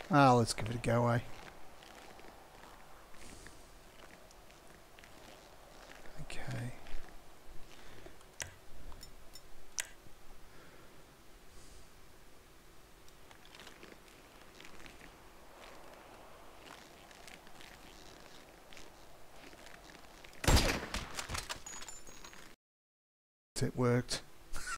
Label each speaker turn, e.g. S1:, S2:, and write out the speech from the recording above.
S1: Ah, let's give it a go, eh? Okay. It worked.